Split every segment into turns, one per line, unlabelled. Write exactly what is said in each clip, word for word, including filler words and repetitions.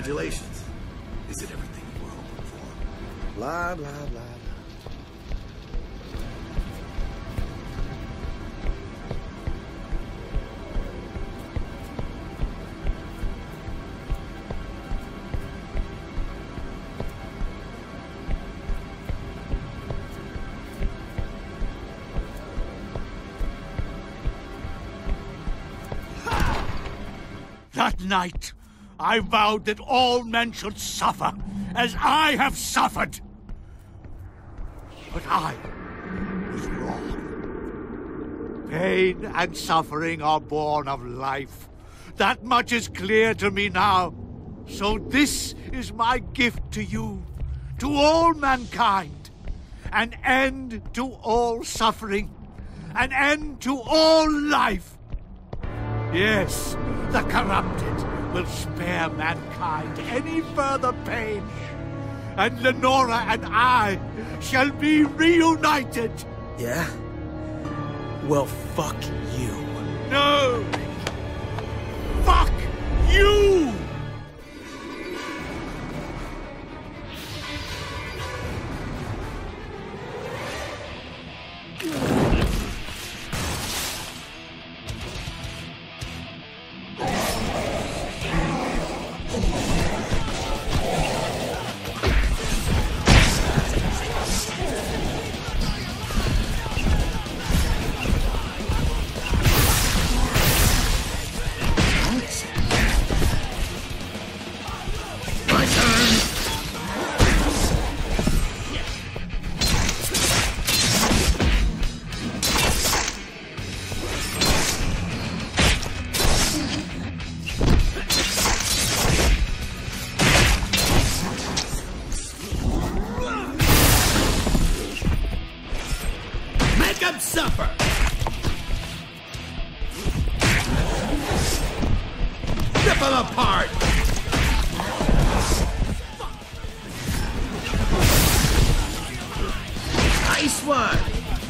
Congratulations. Is it everything you were hoping for? Blah, blah, blah, blah.
That night, I vowed that all men should suffer as I have suffered. But I was wrong. Pain and suffering are born of life. That much is clear to me now. So this is my gift to you, to all mankind. An end to all suffering. An end to all life. Yes, the corrupted will spare mankind any further pain. And Lenora and I shall be reunited.
Yeah? Well, fuck you.
No! Fuck you!
Suffer! Rip them apart! Nice one!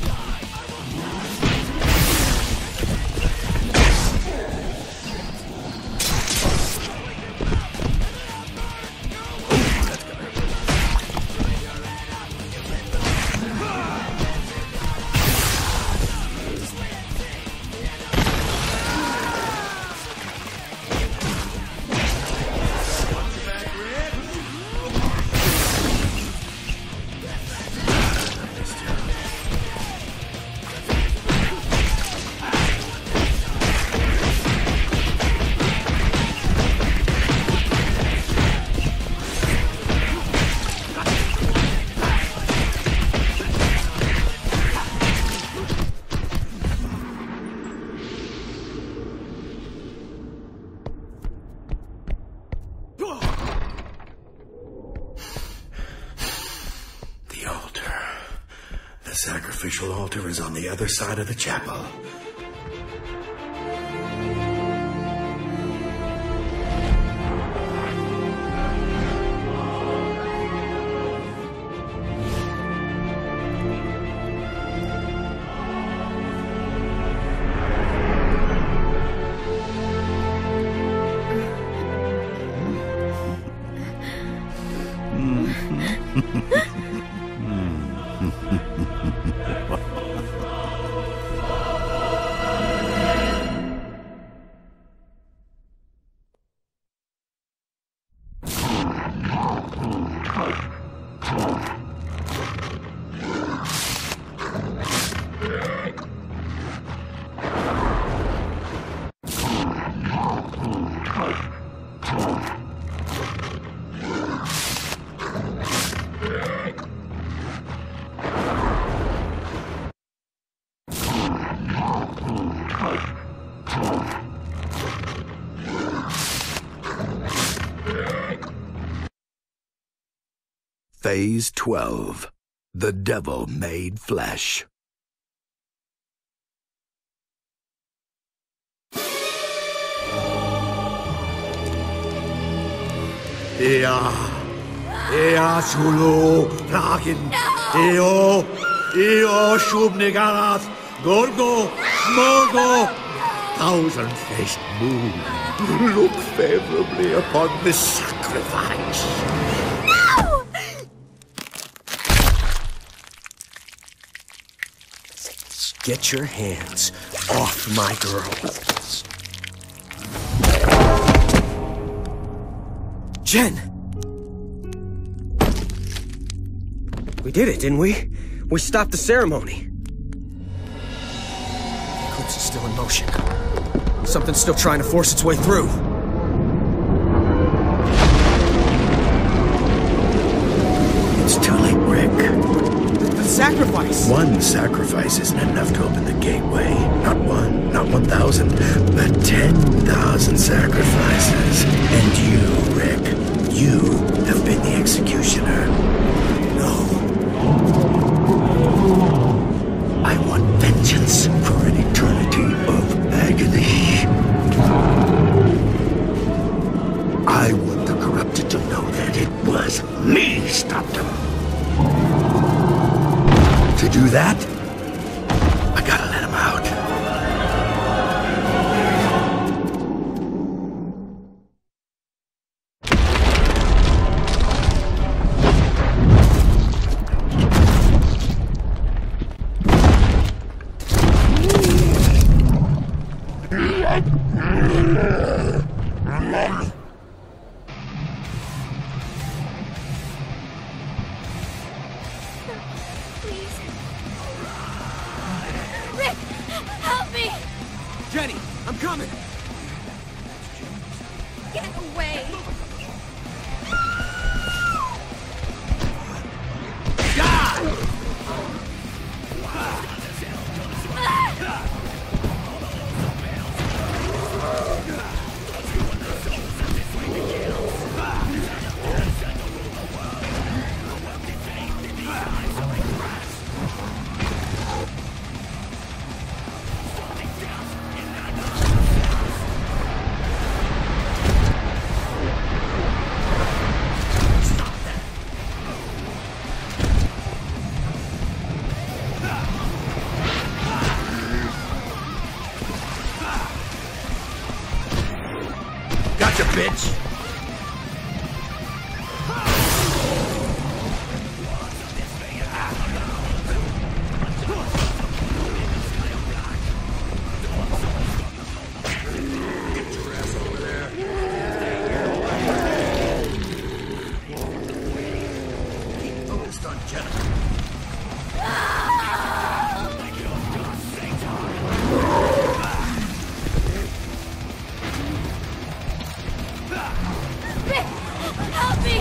The sacrificial altar is on the other side of the chapel. Phase twelve. The Devil Made Flesh. Ea, Ea Sulu, Rakin, Eo, Eo Shubnigarath, Gorgo, Morgo, thousand-faced moon, look favorably upon this sacrifice. sacrifice.
No!
Get your hands off my girl. Jen! We did it, didn't we? We stopped the ceremony. The eclipse is still in motion. Something's still trying to force its way through.
It's too late, Rick.
The sacrifice!
One sacrifice isn't enough to open the gateway. Not one, not one thousand, but ten thousand sacrifices. And you, Rick, you have been the executioner. No. I want vengeance for an eternity of agony. I want the corrupted to know that it was me stopped them. To do that, I gotta let him out.
Jenny, I'm coming!
Get away!
Gotcha, bitch!
Help me!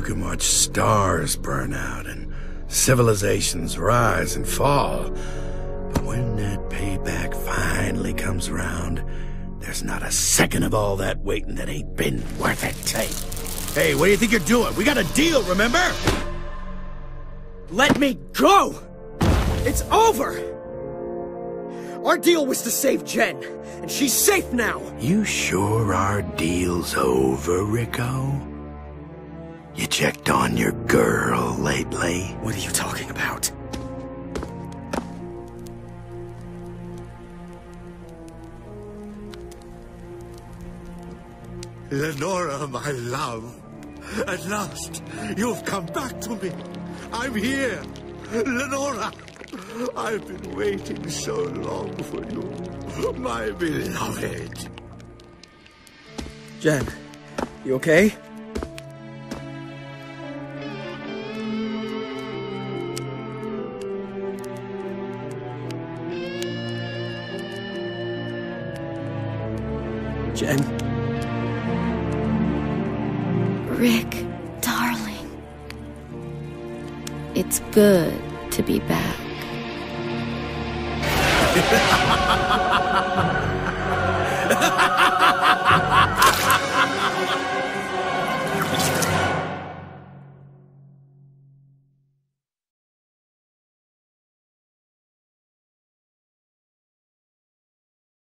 can watch stars burn out and civilizations rise and fall. But when that payback finally comes around, there's not a second of all that waiting that ain't been worth it. Hey, hey, what do you think you're doing? We got a deal, remember?
Let me go! It's over! Our deal was to save Jen, and she's safe now!
You sure our deal's over, Rico? You checked on your girl lately?
What are you talking about?
Lenora, my love. At last, you've come back to me. I'm here. Lenora, I've been waiting so long for you, my beloved.
Jen, you okay? Jen?
Rick, darling. It's good to be back.